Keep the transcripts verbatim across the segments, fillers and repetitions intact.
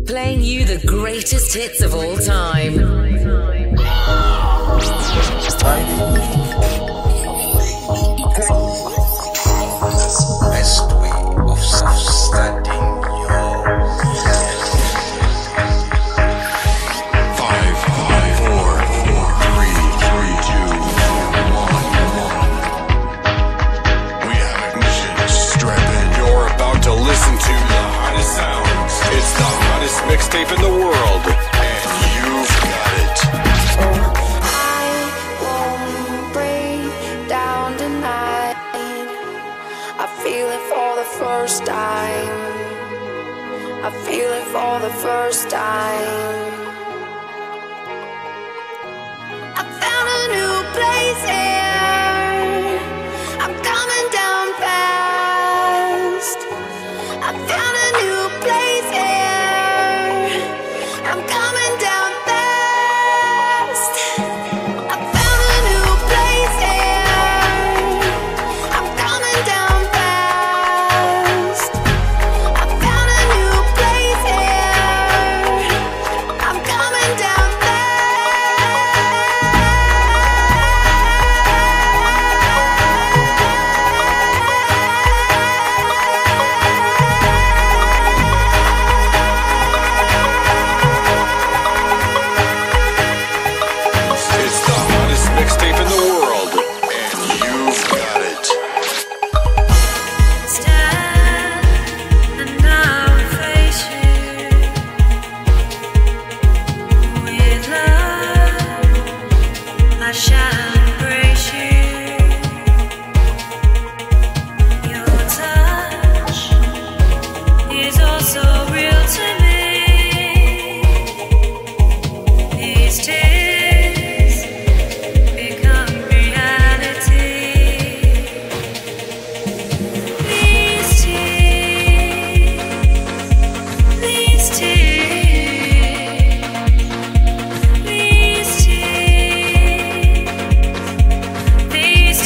Playing you the greatest hits of all time. Best way of studying your five, five, four, four, three, three, two, one, one. We have ignition. Strap in. You're about to listen to the hottest sounds. It's the hottest mixtape in the world, and you've got it. I won't break down tonight. I feel it for the first time. I feel it for the first time. I found a new place here. I'm coming down fast. I found a new place here. I'm coming down fast. I found a new place here. I'm coming down fast. I found a new place here. I'm coming down It's the hottest mixtape in the world, and you've got it. Stand and I'll face you with love. I shall embrace you. Your touch is also real to me. These tears become reality. These tears, these tears, these tears, these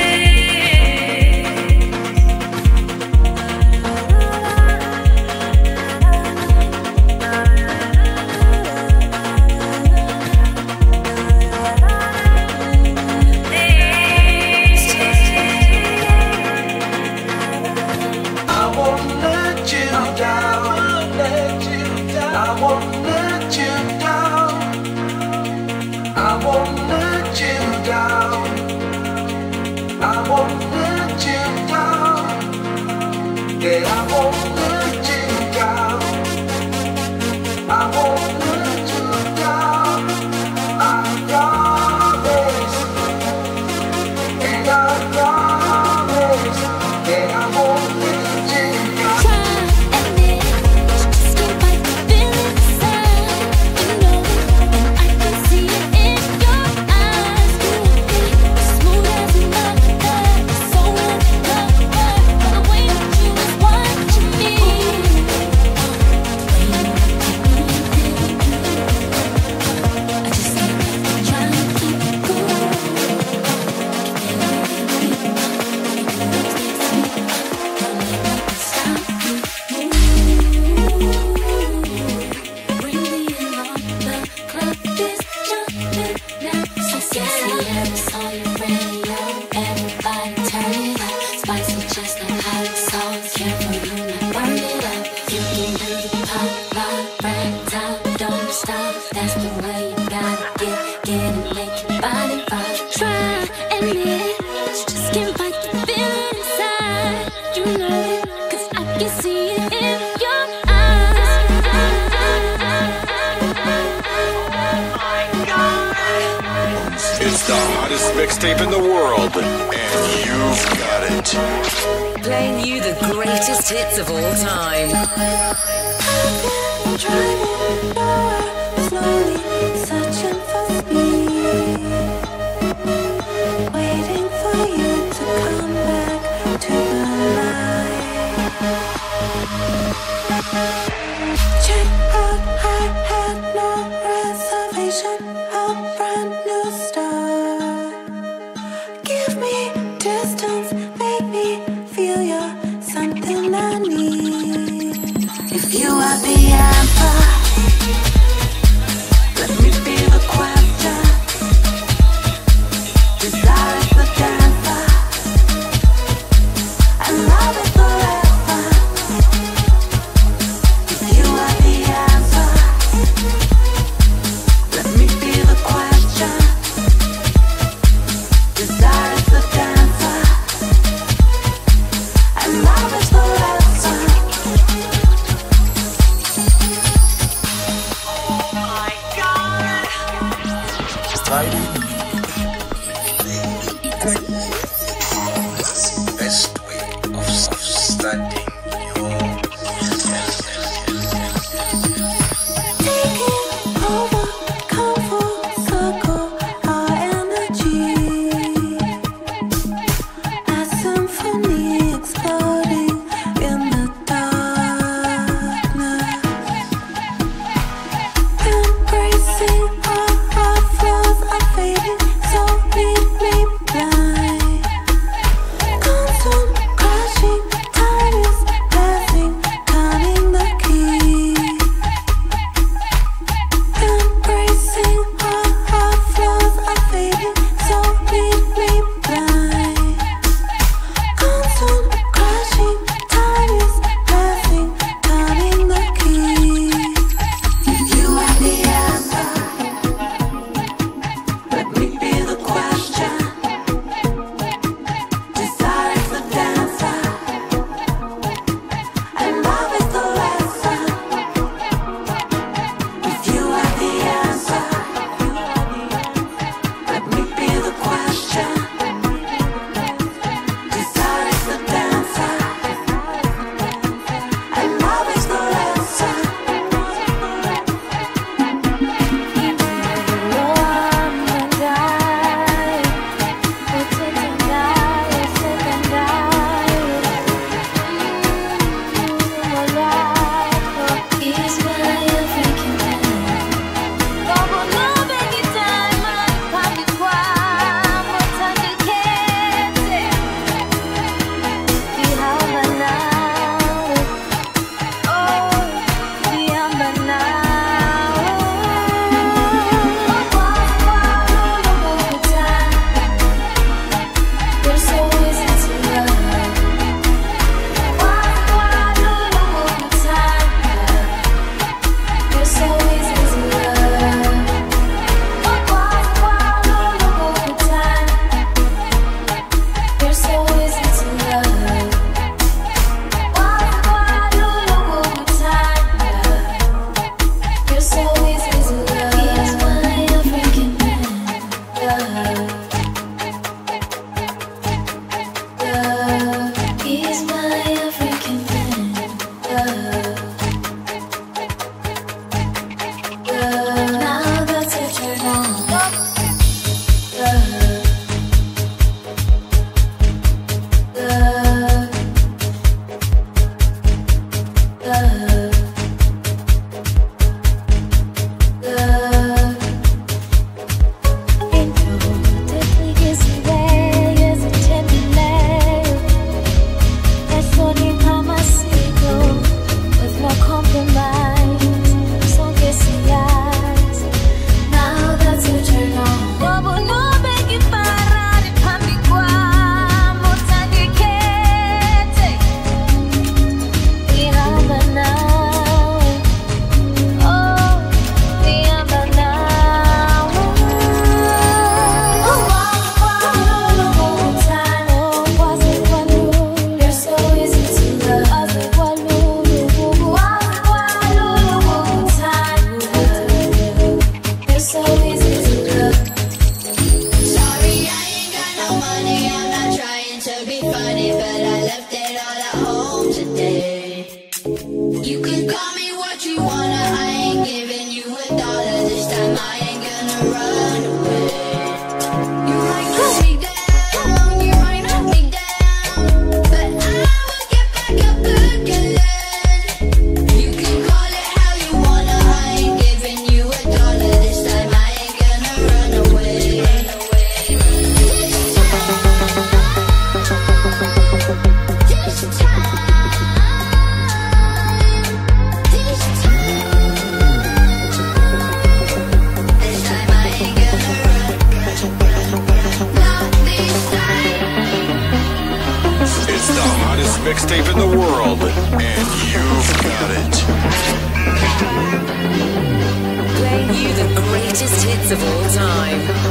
I won't let you down. I won't let you down. I won't let you down. I won't let you down. Yeah, I won't let you down. I won't let you down. I promise. And I promise. Yeah, I won't let you down. That's the way you gotta get, get and make your body rock. Try and it, just can't fight the feeling inside. You know it, 'cause I can see it in your eyes. It's the hottest mixtape in the world, and you've got it. Playing you the greatest hits of all time. I'm driving nowhere, slowly searching for speed, waiting for you to come back to my life. Check out, I had no reservation, a brand new start. Give me distance, make me feel you're something I need. If you are the answer, excited? Best way of studying your Taking over, come full circle, our energy. A symphony exploding in the darkness. Embracing all our flaws are fading, so leave me blind. Constant crashing, time is passing, counting the keys. Embracing all our flaws are fading, so leave me blind. Constant crashing, time is passing, counting the keys. If you are the answer, let me be the question. Desire is the dancer, and love is the lesson. If you are the answer, let me be the question. Desire is the dancer, and love is the lesson. Mixtape in the world, and you've got it. Playing you the greatest hits of all time.